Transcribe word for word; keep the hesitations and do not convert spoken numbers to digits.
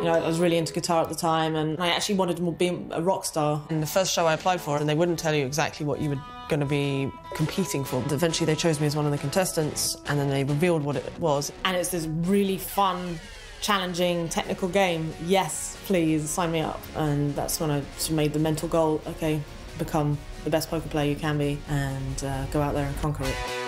You know, I was really into guitar at the time, and I actually wanted to be a rock star. In the first show I applied for, and they wouldn't tell you exactly what you were going to be competing for. Eventually they chose me as one of the contestants, and then they revealed what it was. And it's this really fun, challenging, technical game. Yes, please, sign me up. And that's when I sort of made the mental goal, okay, become the best poker player you can be, and uh, go out there and conquer it.